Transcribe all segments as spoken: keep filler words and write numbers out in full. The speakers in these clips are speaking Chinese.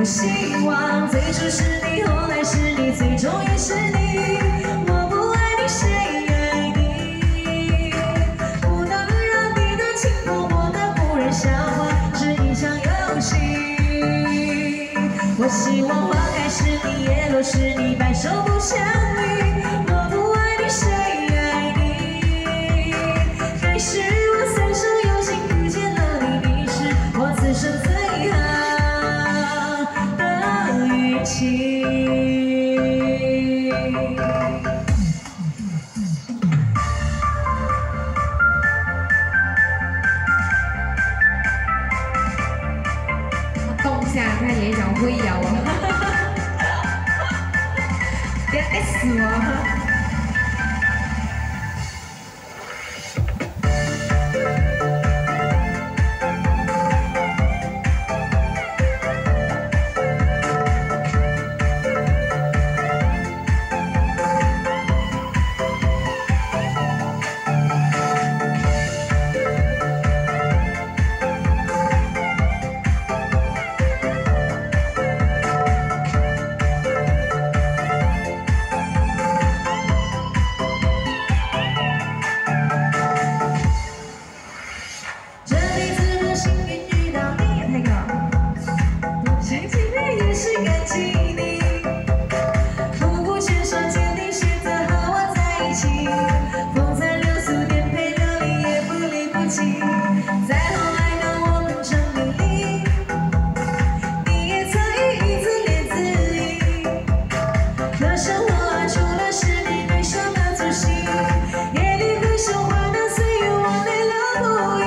希望最初是你，后来是你，最终也是你。我不爱你，谁爱你？不能让你的情碰我的，不忍笑话，是一场游戏。我希望花开是你，叶落是你，白首不相离。我不爱你，谁爱你？还是我三生有幸遇见了你，你是我此生最好的运气。 动下他也想会摇啊，别爱死我。 再后来，当我们成迷离，你也曾一字连字义。可生活啊，除了是你对手的足迹，夜里回首花的岁月，我泪流不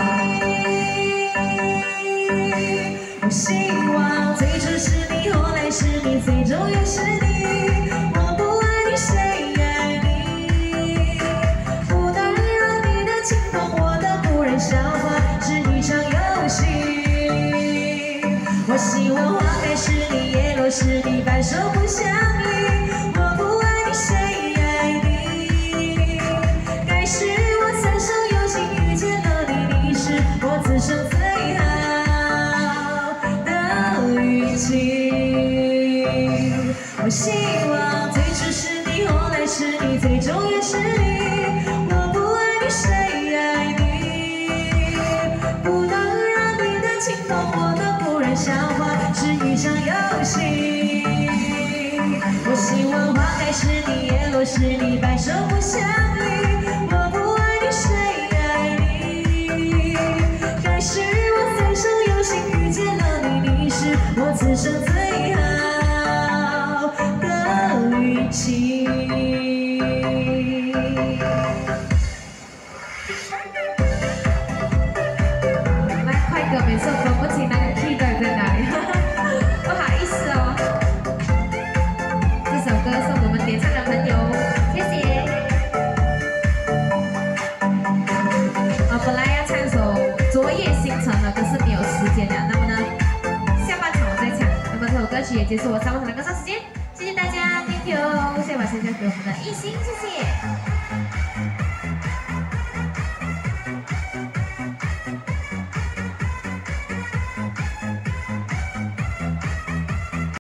已。我希望最初是你，后来是你，最终也是你。我不爱你，谁爱你？不能让你的情碰我的，不忍笑话。 我希望花开是你，叶落是你，白首不相离。我不爱你，谁爱你？该是我三生有幸遇见了你，你是我此生最好的运气。我希望最初是你，后来是你，最终也是你。我不爱你，谁爱你？不能让你的情碰我的。 笑话是一场游戏。我希望花开是你，叶落是你，白首不相离。我不爱你，谁爱你？该是我三生有幸遇见了你，你是我此生最好的运气。来，快歌每次分不清那个 key 在哪里，不好意思哦。这首歌送我们点唱的朋友，谢谢。啊，本来要唱首《昨夜星辰》的，可是没有时间了。那么呢，下半场我再唱。那么这首歌曲也结束我上半场的歌唱时间，谢谢大家 ，Thank you。谢谢把时间给我们的艺兴，谢谢。